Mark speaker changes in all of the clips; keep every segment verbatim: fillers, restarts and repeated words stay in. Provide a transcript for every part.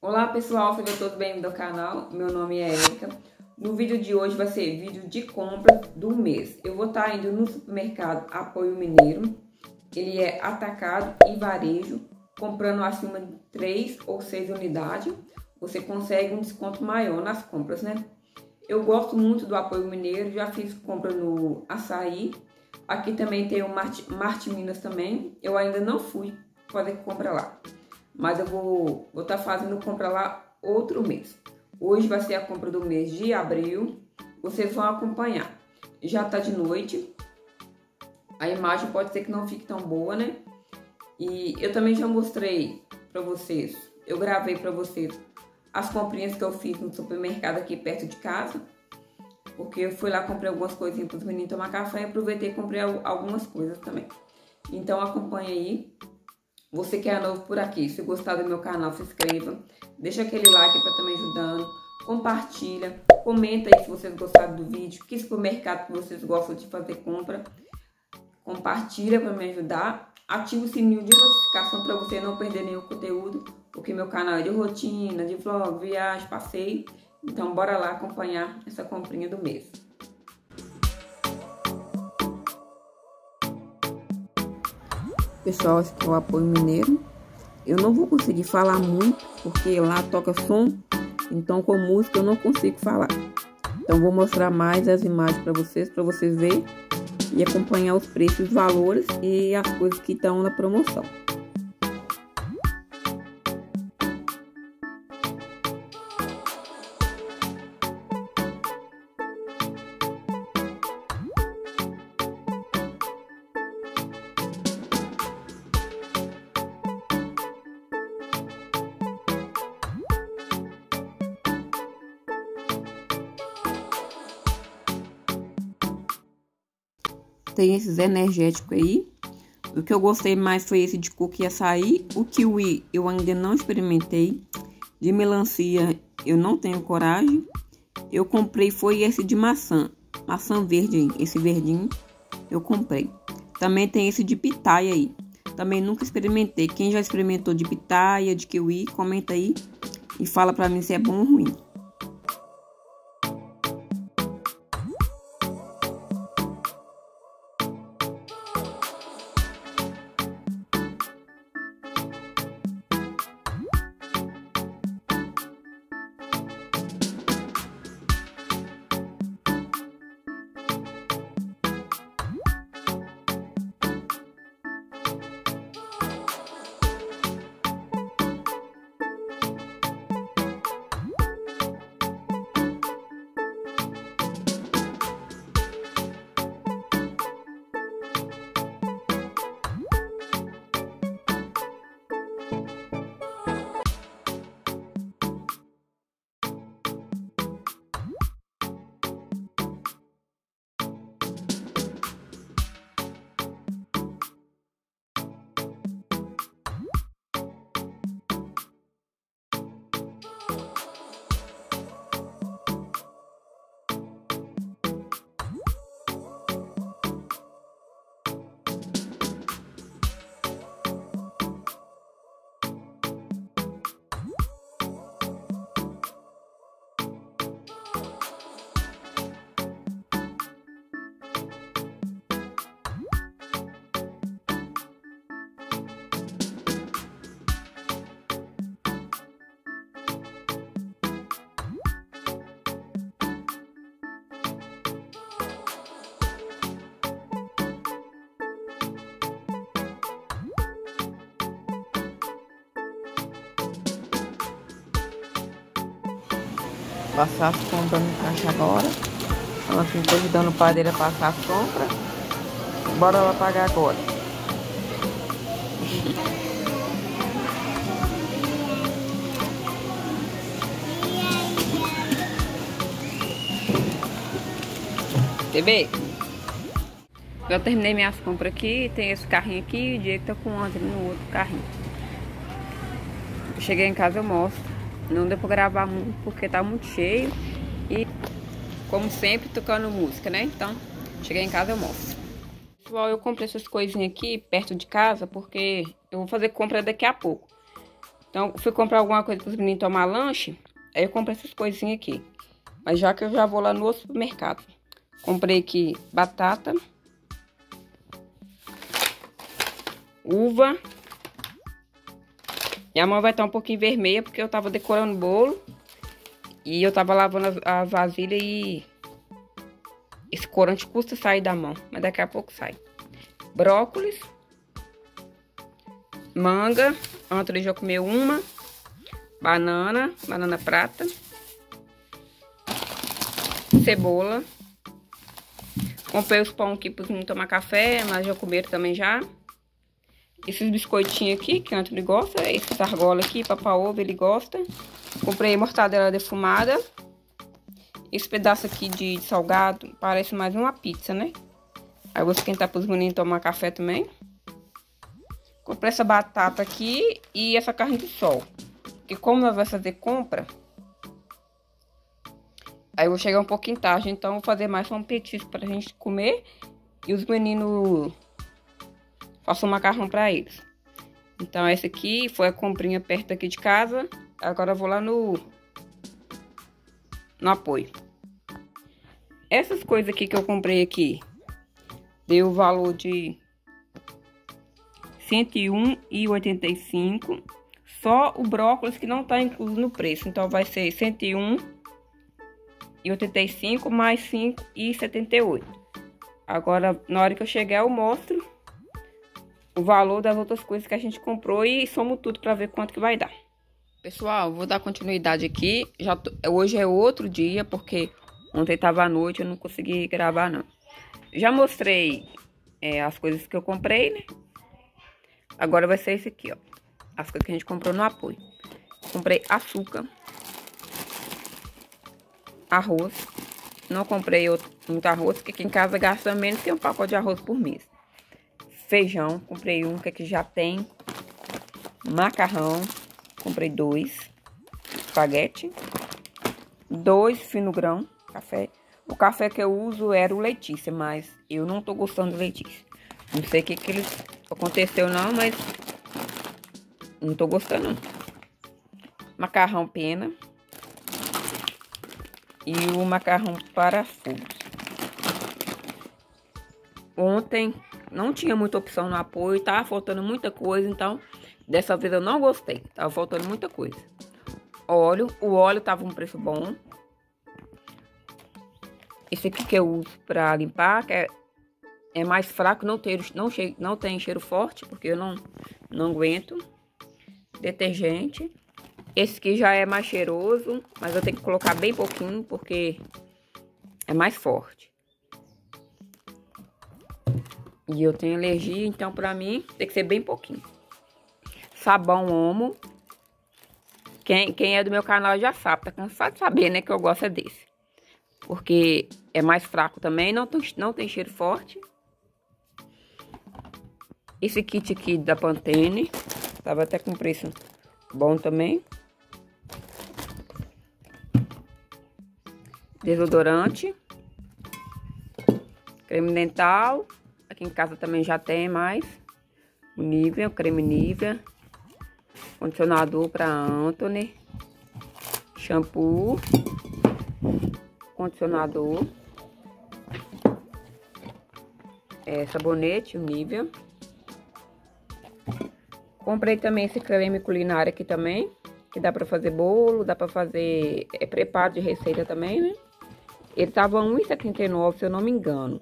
Speaker 1: Olá pessoal, sejam todos bem-vindos ao canal, meu nome é Érica. No vídeo de hoje vai ser vídeo de compra do mês. Eu vou estar indo no supermercado Apoio Mineiro, ele é atacado e varejo, comprando acima de três ou seis unidades, você consegue um desconto maior nas compras, né? Eu gosto muito do Apoio Mineiro, já fiz compra no Açaí, aqui também tem o Marte, Marte Minas também, eu ainda não fui fazer compra lá. Mas eu vou vou estar fazendo compra lá outro mês. Hoje vai ser a compra do mês de abril. Vocês vão acompanhar. Já tá de noite. A imagem pode ser que não fique tão boa, né? E eu também já mostrei para vocês. Eu gravei para vocês as comprinhas que eu fiz no supermercado aqui perto de casa. Porque eu fui lá, comprei algumas coisinhas para os meninos tomar café e aproveitei e comprei algumas coisas também. Então acompanha aí. Você que é novo por aqui, se gostar do meu canal, se inscreva, deixa aquele like para estar me ajudando, compartilha, comenta aí se vocês gostaram do vídeo, que supermercado que vocês gostam de fazer compra, compartilha para me ajudar, ativa o sininho de notificação para você não perder nenhum conteúdo, porque meu canal é de rotina, de vlog, viagem, passeio, então bora lá acompanhar essa comprinha do mês. Pessoal, esse aqui é o Apoio Mineiro. Eu não vou conseguir falar muito, porque lá toca som, então com música eu não consigo falar. Então vou mostrar mais as imagens para vocês, para vocês verem e acompanhar os preços, os valores e as coisas que estão na promoção. Tem esses energéticos aí. O que eu gostei mais foi esse de coco e açaí. O kiwi eu ainda não experimentei. De melancia eu não tenho coragem. Eu comprei foi esse de maçã. Maçã verde aí, esse verdinho eu comprei. Também tem esse de pitaia aí. Também nunca experimentei. Quem já experimentou de pitaia, de kiwi, comenta aí e fala pra mim se é bom ou ruim. Passar as compras no caixa agora. Ela assim, tô ajudando o padeiro a passar as compras. Bora lá pagar agora. Bebê, eu terminei minhas compras aqui. Tem esse carrinho aqui. O Diego tá com o André no outro carrinho. Eu cheguei em casa, eu mostro. Não deu pra gravar muito porque tá muito cheio. E como sempre tocando música, né? Então, cheguei em casa eu mostro. Pessoal, eu comprei essas coisinhas aqui perto de casa porque eu vou fazer compra daqui a pouco. Então, fui comprar alguma coisa para os meninos tomar lanche. Aí eu comprei essas coisinhas aqui. Mas já que eu já vou lá no supermercado. Comprei aqui batata. Uva. Minha mão vai estar um pouquinho vermelha porque eu tava decorando o bolo. E eu tava lavando as, as vasilhas e... esse corante custa sair da mão. Mas daqui a pouco sai. Brócolis. Manga. Antônio já comeu uma. Banana. Banana prata. Cebola. Comprei os pão aqui para os meninos tomar café, mas já comeram também já. Esses biscoitinhos aqui, que o Antônio gosta. Esse argola aqui, papa-ovo, ele gosta. Comprei mortadela defumada. Esse pedaço aqui de salgado parece mais uma pizza, né? Aí eu vou esquentar para os meninos tomar café também. Comprei essa batata aqui e essa carne de sol. Porque como nós vamos fazer compra, aí eu vou chegar um pouquinho tarde, então vou fazer mais um petisco para a gente comer. E os meninos façam um macarrão para eles. Então essa aqui foi a comprinha perto aqui de casa. Agora eu vou lá no, no apoio. Essas coisas aqui que eu comprei aqui deu o valor de cento e um reais e oitenta e cinco centavos. Só o brócolis que não está incluso no preço. Então vai ser cento e um reais e oitenta e cinco mais cinco reais e setenta e oito centavos. Agora, na hora que eu chegar, eu mostro o valor das outras coisas que a gente comprou e somo tudo para ver quanto que vai dar. Pessoal, vou dar continuidade aqui. Já tô, hoje é outro dia, porque ontem estava à noite, eu não consegui gravar, não. Já mostrei é, as coisas que eu comprei, né? Agora vai ser esse aqui, ó. As coisas que a gente comprou no apoio. Comprei açúcar. Arroz. Não comprei outro, muito arroz, porque aqui em casa gasta menos que um pacote de arroz por mês. Feijão. Comprei um que aqui já tem. Macarrão. Comprei dois. Espaguete. Dois fino grão. Café. O café que eu uso era o Letícia, mas eu não tô gostando do Letícia. Não sei o que que eles aconteceu não, mas não tô gostando não. Macarrão pena. E o macarrão parafuso. Ontem não tinha muita opção no apoio, tava faltando muita coisa, então dessa vez eu não gostei. Tava faltando muita coisa. Óleo, o óleo tava um preço bom. Esse aqui que eu uso pra limpar, que é, é mais fraco, não tem, não, che, não tem cheiro forte, porque eu não, não aguento. Detergente. Esse aqui já é mais cheiroso, mas eu tenho que colocar bem pouquinho, porque é mais forte. E eu tenho alergia, então pra mim tem que ser bem pouquinho. Sabão Omo. Quem, quem é do meu canal já sabe, tá cansado de saber, né, que eu gosto é desse. Porque é mais fraco também, não tem, não tem cheiro forte. Esse kit aqui da Pantene, tava até com preço bom também. Desodorante. Creme dental. Aqui em casa também já tem mais. O Nivea, o creme Nivea. Condicionador para Antônio. Shampoo. Condicionador. É, sabonete, o Nivea. Comprei também esse creme culinário aqui também. Que dá pra fazer bolo, dá pra fazer é, preparo de receita também, né? Ele tava um real e setenta e nove, se eu não me engano.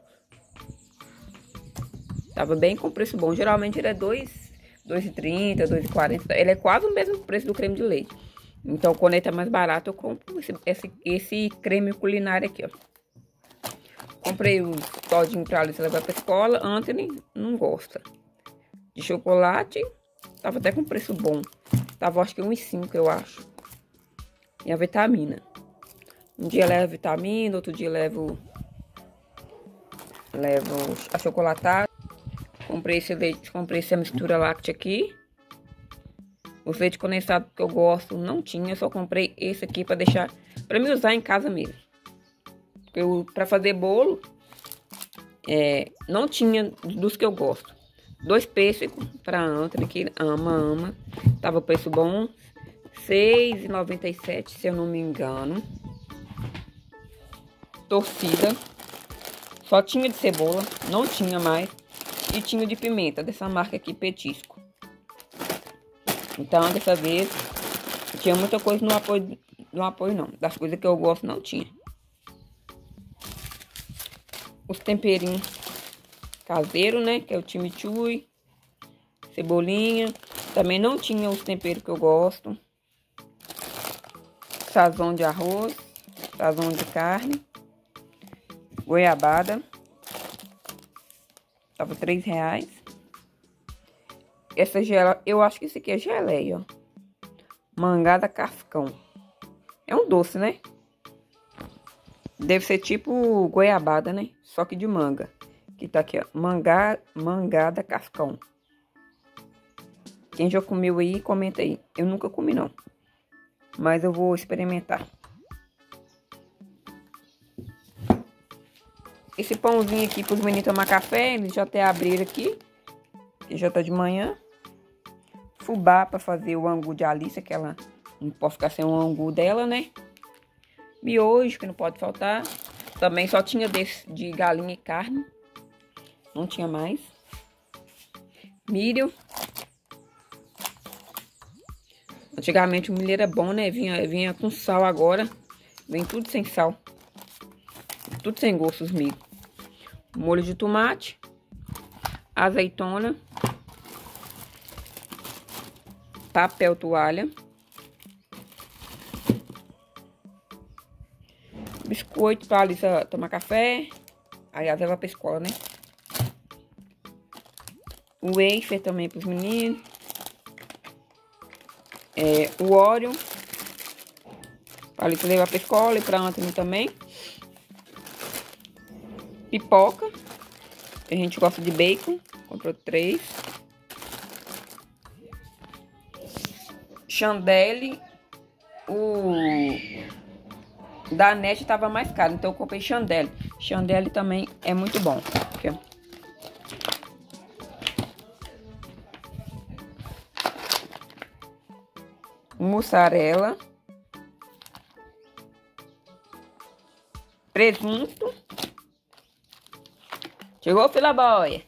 Speaker 1: Tava bem com preço bom. Geralmente ele é dois reais e trinta centavos, dois reais e quarenta centavos. Ele é quase o mesmo preço do creme de leite. Então, quando ele tá mais barato, eu compro esse, esse, esse creme culinário aqui, ó. Comprei o todinho pra Alice levar pra escola. Anthony não gosta. De chocolate, tava até com preço bom. Tava, acho que um real e cinco centavos, eu acho. E a vitamina. Um dia levo vitamina, outro dia levo... Levo a chocolatada. Comprei esse leite, comprei essa mistura láctea aqui. O leite condensado que eu gosto não tinha, eu só comprei esse aqui pra deixar... Pra me usar em casa mesmo. Eu, pra fazer bolo, é, não tinha dos que eu gosto. Dois pêssegos pra Anthony, que ama, ama. Tava preço bom. seis reais e noventa e sete centavos, se eu não me engano. Torcida. Só tinha de cebola, não tinha mais. E tinha de pimenta, dessa marca aqui, Petisco. Então, dessa vez, tinha muita coisa no apoio, no apoio não. Das coisas que eu gosto, não tinha. Os temperinhos caseiros, né? Que é o chimichurri, cebolinha. Também não tinha os temperos que eu gosto. Sazão de arroz, sazão de carne, goiabada. Tava três reais. Essa gela, eu acho que isso aqui é geleia, ó. Mangada cascão. É um doce, né? Deve ser tipo goiabada, né? Só que de manga. Que tá aqui, ó. Manga, mangada cascão. Quem já comeu aí, comenta aí. Eu nunca comi, não. Mas eu vou experimentar. Esse pãozinho aqui pros meninos tomar café. Eles já até abriram aqui. Que já tá de manhã. Fubá pra fazer o angu de Alice. Que ela não pode ficar sem o angu dela, né? Miojo, que não pode faltar. Também só tinha desse de galinha e carne. Não tinha mais. Milho. Antigamente o milho era bom, né? Vinha, vinha com sal agora. Vem tudo sem sal. Tudo sem gosto os milho. Molho de tomate. Azeitona. Papel toalha. Biscoito pra Alice tomar café. Aí ela leva pra escola, né? O wafer também pros meninos. É, o óleo. Pra Alice levar pra escola e pra Anthony também. Pipoca. A gente gosta de bacon. Comprou três. Chandelle. O da Net tava mais caro, então eu comprei Chandelle. Chandelle também é muito bom. Aqui, ó. Mussarela. Presunto. Chegou, fila boia.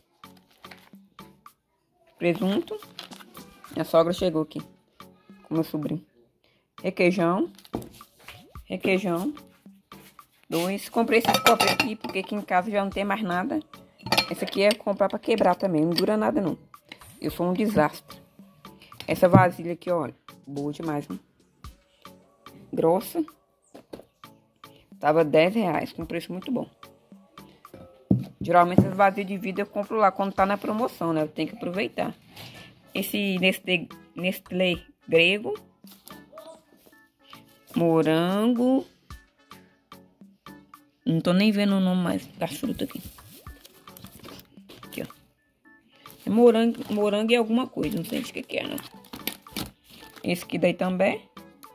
Speaker 1: Presunto. Minha sogra chegou aqui com meu sobrinho. Requeijão. Requeijão. Dois. Comprei esses copos aqui porque aqui em casa já não tem mais nada. Esse aqui é comprar pra quebrar também. Não dura nada, não. Eu sou um desastre. Essa vasilha aqui, olha. Boa demais, né? Grossa. Tava dez reais. Com preço muito bom. Geralmente essas vasilhas de vidro eu compro lá quando tá na promoção, né? Eu tenho que aproveitar. Esse Nestlé, Nestlé grego. Morango. Não tô nem vendo o nome mais das frutas aqui. Aqui, ó. É morango, morango e alguma coisa. Não sei de que que é, não. Esse aqui daí também.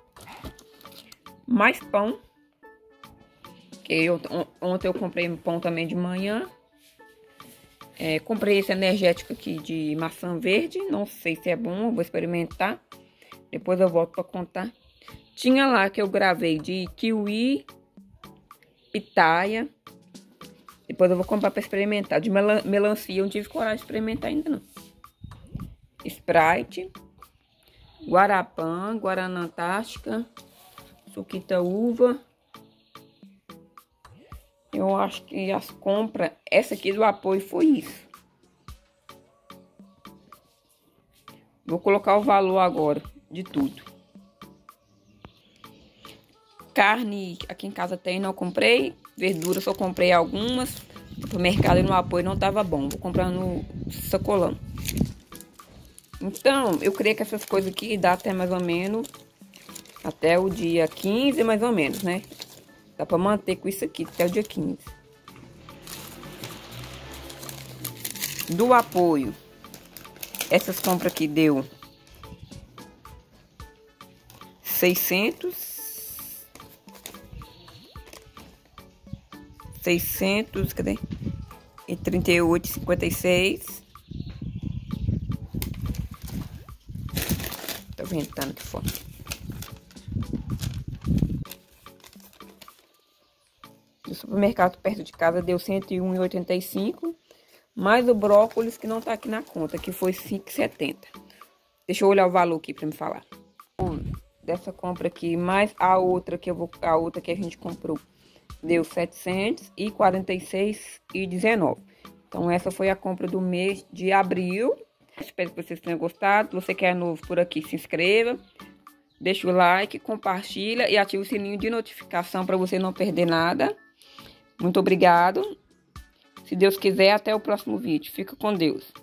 Speaker 1: Mais pão. Que eu, ontem eu comprei pão também de manhã. É, comprei esse energético aqui de maçã verde. Não sei se é bom, eu vou experimentar. Depois eu volto pra contar. Tinha lá que eu gravei de kiwi, pitaia. Depois eu vou comprar pra experimentar. De melan melancia eu não tive coragem de experimentar ainda não. Sprite. Guarapã, Guaraná Antártica. Suquita uva. Eu acho que as compras... Essa aqui do apoio foi isso. Vou colocar o valor agora de tudo. Carne aqui em casa tem, não comprei. Verdura só comprei algumas. No mercado e no apoio não tava bom. Vou comprar no sacolão. Então, eu creio que essas coisas aqui dá até mais ou menos... Até o dia quinze, mais ou menos, né? Dá pra manter com isso aqui até o dia quinze. Do apoio. Essas compras aqui deu... seiscentos... seiscentos, cadê? E trinta e oito, cinquenta e seis. ventando aqui fora. O supermercado perto de casa deu cento e um reais e oitenta e cinco centavos. Mais o brócolis que não tá aqui na conta, que foi cinco reais e setenta centavos. Deixa eu olhar o valor aqui pra me falar. Dessa compra aqui, mais a outra que eu vou, a outra que a gente comprou, deu setecentos e quarenta e seis reais e dezenove centavos. Então essa foi a compra do mês de abril. Espero que vocês tenham gostado. Se você quer novo por aqui, se inscreva. Deixa o like, compartilha e ativa o sininho de notificação para você não perder nada. Muito obrigado. Se Deus quiser, até o próximo vídeo. Fica com Deus.